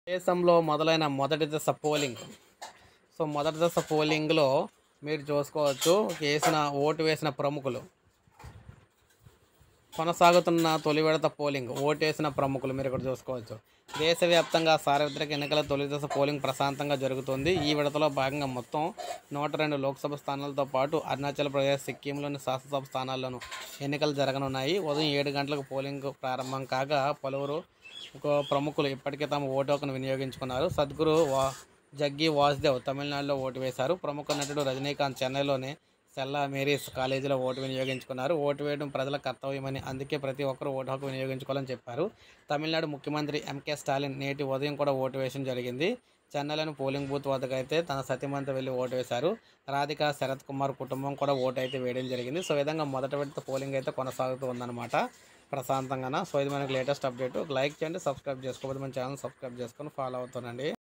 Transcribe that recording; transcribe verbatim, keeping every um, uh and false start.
దేశంలో మొదలైన మొదటి దశ పోలింగ్. సో మొదటి దశ పోలింగ్లో మీరు చూసుకోవచ్చు వేసిన ఓటు వేసిన ప్రముఖులు. కొనసాగుతున్న తొలి విడత పోలింగ్ ఓటేసిన ప్రముఖులు మీరు ఇక్కడ చూసుకోవచ్చు. దేశవ్యాప్తంగా సార్వత్రిక ఎన్నికల తొలి దశ పోలింగ్ ప్రశాంతంగా జరుగుతుంది. ఈ విడతలో భాగంగా మొత్తం నూట రెండు లోక్సభ స్థానాలతో పాటు అరుణాచల్ ప్రదేశ్, సిక్కింలోని శాసనసభ స్థానాల్లోనూ ఎన్నికలు జరగనున్నాయి. ఉదయం ఏడు గంటలకు పోలింగ్ ప్రారంభం కాగా పలువురు ప్రముఖులు ఇప్పటికే తమ ఓటు హక్కును వినియోగించుకున్నారు. సద్గురు వా జగ్గి వాసుదేవ్ తమిళనాడులో ఓటు వేశారు. ప్రముఖ నటుడు రజనీకాంత్ చెన్నైలోని సెల్లా మేరీస్ కాలేజీలో ఓటు వినియోగించుకున్నారు. ఓటు వేయడం ప్రజల కర్తవ్యమని, అందుకే ప్రతి ఒక్కరూ ఓటు హక్కు వినియోగించుకోవాలని చెప్పారు. తమిళనాడు ముఖ్యమంత్రి ఎంకే స్టాలిన్ నేటి ఉదయం కూడా ఓటు వేయడం జరిగింది. చెన్నైలోని పోలింగ్ బూత్ వద్దకు అయితే తన సతీమణితో వెళ్ళి ఓటు వేశారు. రాధిక శరత్ కుమార్ కుటుంబం కూడా ఓటు అయితే వేయడం జరిగింది. సో ఈ విధంగా మొదటి విడత పోలింగ్ అయితే కొనసాగుతూ ఉందన్నమాట ప్రశాంతంగా. సో ఇది మనకి లేటెస్ట్ అప్డేట్. లైక్ చేయండి, సబ్స్క్రైబ్ చేసుకోకపోతే మన ఛానల్ సబ్స్క్రైబ్ చేసుకొని ఫాలో అవుతానండి.